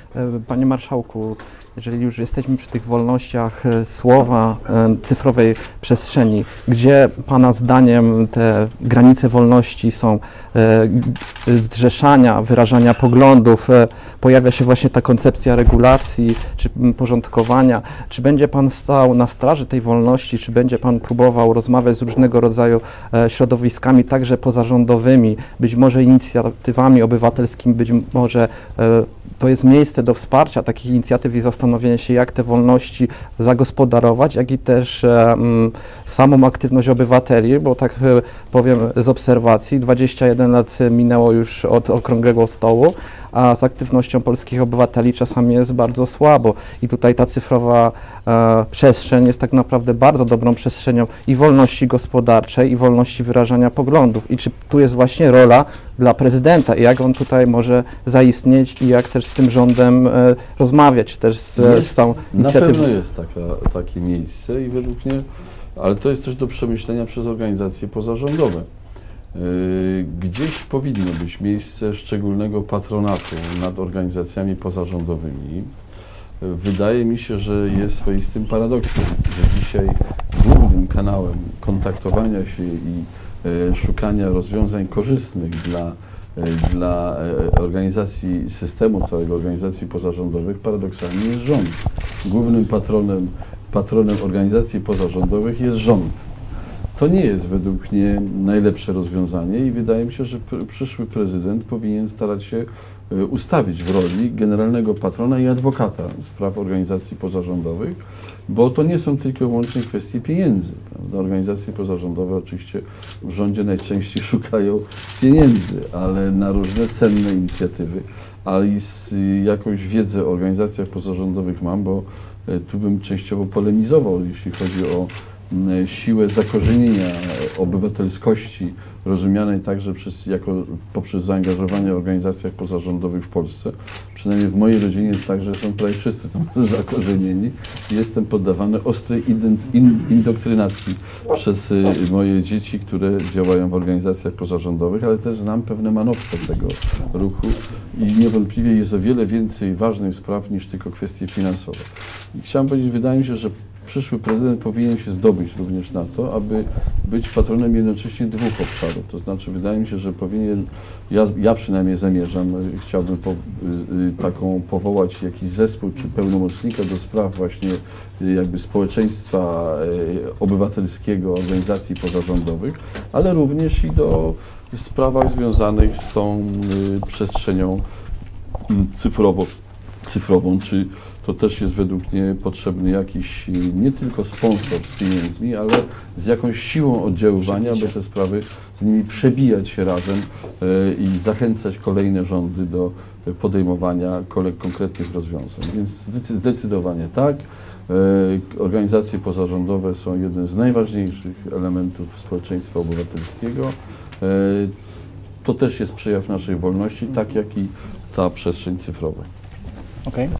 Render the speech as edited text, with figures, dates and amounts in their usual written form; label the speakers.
Speaker 1: Panie Marszałku, jeżeli już jesteśmy przy tych wolnościach słowa, cyfrowej przestrzeni, gdzie Pana zdaniem te granice wolności są zrzeszania, wyrażania poglądów, pojawia się właśnie ta koncepcja regulacji czy porządkowania. Czy będzie Pan stał na straży tej wolności, czy będzie Pan próbował rozmawiać z różnego rodzaju środowiskami, także pozarządowymi, być może inicjatywami obywatelskimi, być może to jest miejsce do wsparcia takich inicjatyw i zastanowienia się, jak te wolności zagospodarować, jak i też samą aktywność obywateli, bo tak powiem z obserwacji, 21 lat minęło już od okrągłego stołu, a z aktywnością polskich obywateli czasami jest bardzo słabo. I tutaj ta cyfrowa przestrzeń jest tak naprawdę bardzo dobrą przestrzenią i wolności gospodarczej, i wolności wyrażania poglądów. I czy tu jest właśnie rola dla prezydenta i jak on tutaj może zaistnieć i jak też z tym rządem rozmawiać, też z całą inicjatywą.
Speaker 2: Na pewno jest takie miejsce i według mnie, ale to jest też do przemyślenia przez organizacje pozarządowe. Gdzieś powinno być miejsce szczególnego patronatu nad organizacjami pozarządowymi. Wydaje mi się, że jest swoistym paradoksem, że dzisiaj głównym kanałem kontaktowania się i szukania rozwiązań korzystnych dla organizacji, systemu całego organizacji pozarządowych paradoksalnie jest rząd. Głównym patronem organizacji pozarządowych jest rząd. To nie jest według mnie najlepsze rozwiązanie i wydaje mi się, że przyszły prezydent powinien starać się ustawić w roli generalnego patrona i adwokata spraw organizacji pozarządowych, bo to nie są tylko i wyłącznie kwestie pieniędzy. Prawda? Organizacje pozarządowe oczywiście w rządzie najczęściej szukają pieniędzy, ale na różne cenne inicjatywy, ale i jakąś wiedzę o organizacjach pozarządowych mam, bo tu bym częściowo polemizował, jeśli chodzi o siłę zakorzenienia obywatelskości, rozumianej także poprzez zaangażowanie w organizacjach pozarządowych w Polsce. Przynajmniej w mojej rodzinie jest tak, że są prawie wszyscy tam zakorzenieni. Jestem poddawany ostrej indoktrynacji przez moje dzieci, które działają w organizacjach pozarządowych, ale też znam pewne manowce tego ruchu i niewątpliwie jest o wiele więcej ważnych spraw niż tylko kwestie finansowe. I chciałem powiedzieć, wydaje mi się, że przyszły prezydent powinien się zdobyć również na to, aby być patronem jednocześnie dwóch obszarów. To znaczy, wydaje mi się, że powinien, ja przynajmniej zamierzam, chciałbym powołać jakiś zespół czy pełnomocnika do spraw właśnie jakby społeczeństwa obywatelskiego, organizacji pozarządowych, ale również i w sprawach związanych z tą przestrzenią cyfrową, czy to też jest według mnie potrzebny jakiś nie tylko sponsor z pieniędzmi, ale z jakąś siłą oddziaływania, by te sprawy z nimi przebijać się razem i zachęcać kolejne rządy do podejmowania konkretnych rozwiązań. Więc zdecydowanie tak. Organizacje pozarządowe są jednym z najważniejszych elementów społeczeństwa obywatelskiego. To też jest przejaw naszej wolności, tak jak i ta przestrzeń cyfrowa.
Speaker 3: Okej.